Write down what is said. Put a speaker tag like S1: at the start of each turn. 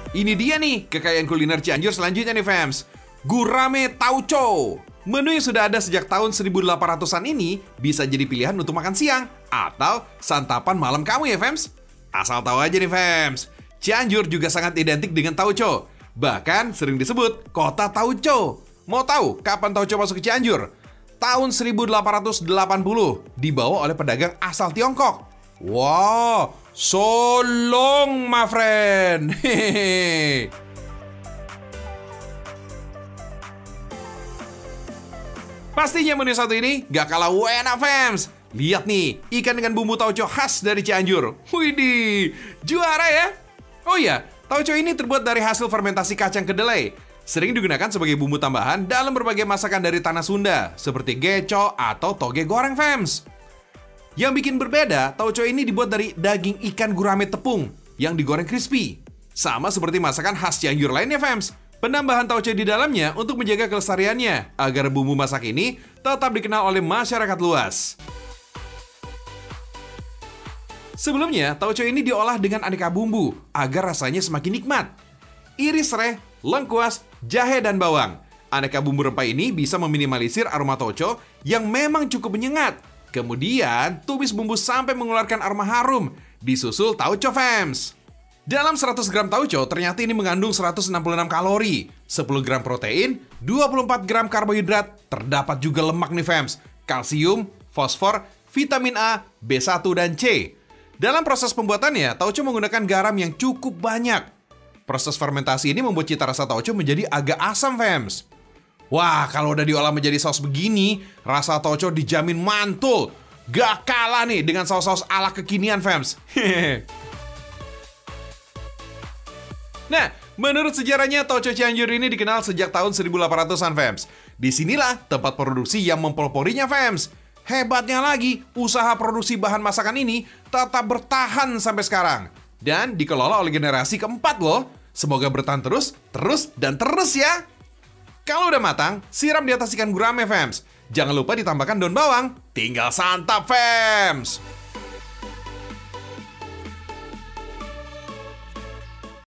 S1: Ini dia nih kekayaan kuliner Cianjur selanjutnya nih fams. Gurame Tauco. Menu yang sudah ada sejak tahun 1800-an ini bisa jadi pilihan untuk makan siang atau santapan malam kamu ya fams. Asal tahu aja nih fams, Cianjur juga sangat identik dengan tauco. Bahkan sering disebut kota tauco. Mau tahu kapan tauco masuk ke Cianjur? Tahun 1880 dibawa oleh pedagang asal Tiongkok. Wow, so long my friend. Hehehe. Pastinya menu satu ini gak kalah enak fams. Lihat nih, ikan dengan bumbu tauco khas dari Cianjur. Widih, juara ya. Oh iya, tauco ini terbuat dari hasil fermentasi kacang kedelai. Sering digunakan sebagai bumbu tambahan dalam berbagai masakan dari tanah Sunda, seperti geco atau toge goreng fams. Yang bikin berbeda, tauco ini dibuat dari daging ikan gurame tepung yang digoreng crispy. Sama seperti masakan khas Cianjur lainnya fams. Penambahan tauco di dalamnya untuk menjaga kelestariannya agar bumbu masak ini tetap dikenal oleh masyarakat luas. Sebelumnya, tauco ini diolah dengan aneka bumbu agar rasanya semakin nikmat. Iris sereh, lengkuas, jahe, dan bawang. Aneka bumbu rempah ini bisa meminimalisir aroma tauco yang memang cukup menyengat. Kemudian, tumis bumbu sampai mengeluarkan aroma harum, disusul tauco fams. Dalam 100 gram tauco, ternyata ini mengandung 166 kalori, 10 gram protein, 24 gram karbohidrat, terdapat juga lemak nih fams, kalsium, fosfor, vitamin A, B1, dan C. Dalam proses pembuatannya, tauco menggunakan garam yang cukup banyak. Proses fermentasi ini membuat cita rasa tauco menjadi agak asam fams. Wah, kalau udah diolah menjadi saus begini, rasa tauco dijamin mantul. Gak kalah nih dengan saus-saus ala kekinian fams. Hehehe. Nah, menurut sejarahnya tauco Cianjur ini dikenal sejak tahun 1800-an fams. Disinilah tempat produksi yang mempeloporinya fams. Hebatnya lagi, usaha produksi bahan masakan ini tetap bertahan sampai sekarang. Dan dikelola oleh generasi keempat loh. Semoga bertahan terus, dan terus ya. Kalau udah matang, siram di atas ikan gurame fams. Jangan lupa ditambahkan daun bawang. Tinggal santap fams.